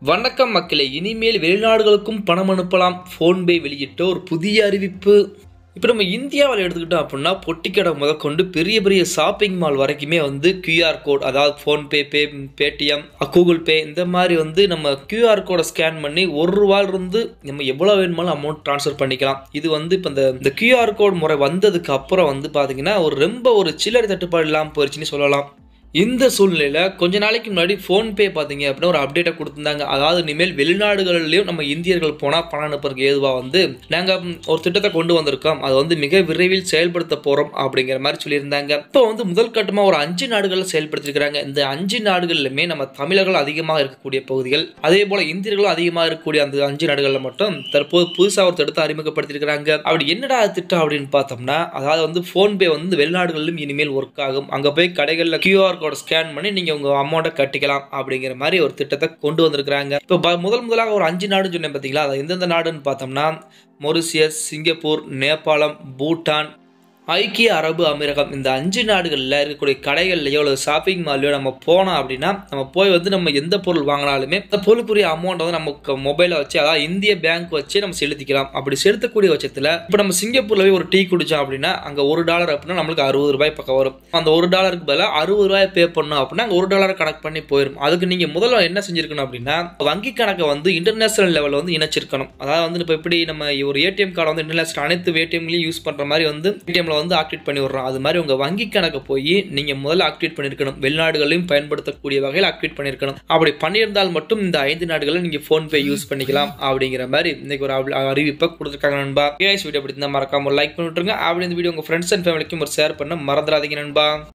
வணக்கம் மக்களே, இனிமேல் வெளிநாடுகளுக்கும் பணம் அனுப்பலாம். ஃபோன்பே வெளியிட்ட ஒரு புதிய அறிவிப்பு. இப்போ நம்ம இந்தியாவில் எடுத்துக்கிட்டோம் அப்படின்னா பொட்டிக்கடை முதற்கொண்டு பெரிய பெரிய ஷாப்பிங் மால் வரைக்குமே QR கோட், அதாவது ஃபோன்பே, பேடிஎம், கூகுள் பே இந்த மாதிரி நம்ம QR கோடை ஸ்கேன் பண்ணி ₹1 நம்ம எவ்வளோ வேணுமாலும் அமௌண்ட் ட்ரான்ஸ்ஃபர் பண்ணிக்கலாம். இது இப்போ இந்த QR கோட் முறை வந்ததுக்கு அப்புறம் பார்த்தீங்கன்னா ரொம்ப ஒரு சில்லறை தட்டுப்பாடு இல்லாமல் போயிடுச்சுன்னு சொல்லலாம். இந்த சூழ்நிலையில் கொஞ்ச நாளைக்கு முன்னாடி ஃபோன்பே பார்த்தீங்க அப்படின்னா ஒரு அப்டேட்டை கொடுத்துருந்தாங்க. அதாவது இனிமேல் வெளிநாடுகளிலையும் நம்ம இந்தியர்கள் போனால் பணம் அனுப்புறதுக்கு ஏதுவாக நாங்கள் ஒரு திட்டத்தை கொண்டு வந்திருக்கோம். அதை மிக விரைவில் செயல்படுத்த போகிறோம் அப்படிங்கிற மாதிரி சொல்லியிருந்தாங்க. இப்போ முதல் கட்டமாக ஒரு 5 நாடுகளில் செயல்படுத்திருக்கிறாங்க. இந்த 5 நாடுகளிலுமே நம்ம தமிழர்கள் அதிகமாக இருக்கக்கூடிய பகுதிகள், அதே போல் இந்தியர்களும் அதிகமாக இருக்கக்கூடிய அந்த 5 நாடுகளில் மட்டும் தற்போது புதுசாக ஒரு திட்டத்தை அறிமுகப்படுத்தியிருக்கிறாங்க. அப்படி என்னடா திட்டம் அப்படின்னு பார்த்தோம்னா, அதாவது ஃபோன்பே வெளிநாடுகளிலும் இனிமேல் ஒர்க் ஆகும். அங்கே போய் கடைகளில் QR கோட் ஸ்கேன் பண்ணி நீங்க உங்க அமௌண்ட்டை கட்டிக்கலாம் அப்படிங்கிற மாதிரி ஒரு திட்டத்தை கொண்டு வந்திருக்காங்க. இப்போ முதலாக ஒரு 5 நாடுன்னு சொன்னேன் பார்த்தீங்களா, அது எந்தெந்த நாடுன்னு பார்த்தோம்னா மொரிஷியஸ், சிங்கப்பூர், நேபாளம், பூட்டான், ஐக்கிய அரபு அமீரகம். இந்த 5 நாடுகளில் இருக்கக்கூடிய கடைகள்லையோ அல்லது ஷாப்பிங் மால்லையோ நம்ம போனோம் அப்படின்னா நம்ம போய் நம்ம எந்த பொருள் வாங்கினாலுமே அந்த பொருளுக்குரிய அமௌண்ட் நமக்கு மொபைலை வச்சு, அதாவது இந்திய பேங்க் வச்சு நம்ம செலுத்திக்கலாம். அப்படி செலுத்தக்கூடிய பட்சத்தில் இப்போ நம்ம சிங்கப்பூர்ல போய் ஒரு டீ குடிச்சோம் அப்படின்னா அங்கே $1 அப்படின்னா நம்மளுக்கு $60 பக்கம் வரும். அந்த $1க்கு பதிலாக $60 பே பண்ணோம் அப்படின்னா அங்கே $1 கணக்கு பண்ணி போயிடும். அதுக்கு நீங்க முதல்ல என்ன செஞ்சிருக்கணும் அப்படின்னா, வங்கி கணக்கை இன்டர்நேஷனல் லெவலில் இணைச்சிருக்கணும். அதாவது இப்போ எப்படி நம்ம ஒரு ஏடிஎம் கார்டை இன்டர்நேஷனல் அனைத்து ஏடிஎம்லையும் யூஸ் பண்ற மாதிரி ஏடிஎம் ஆக்டிவேட் பண்ணி விடுறோம். அது மாதிரி உங்க வங்கி கணக்கு போய் நீங்க முதல்ல ஆக்டிவேட் பண்ணிருக்கணும். வெளிநாடுகளையும் பயன்படுத்தக்கூடிய வகையில் ஆக்டிவேட் பண்ணிருக்கணும். அப்படி பண்ணியிருந்தால் மட்டும் இந்த 5 நாடுகளில் நீங்க ஃபோன்பே யூஸ் பண்ணிக்கலாம் அப்படிங்கிற மாதிரி இன்னைக்கு ஒரு அறிவிப்பை கொடுத்துருக்காங்க நண்பா. வீடியோ பிடிச்சிருந்தா மறக்காம லைக் பண்ணிட்டுருங்க. அப்படி இந்த வீடியோ உங்க ஃப்ரெண்ட்ஸ் அண்ட் ஃபேமிலிக்கும் ஒரு ஷேர் பண்ண மறந்துடாதீங்க நண்பா.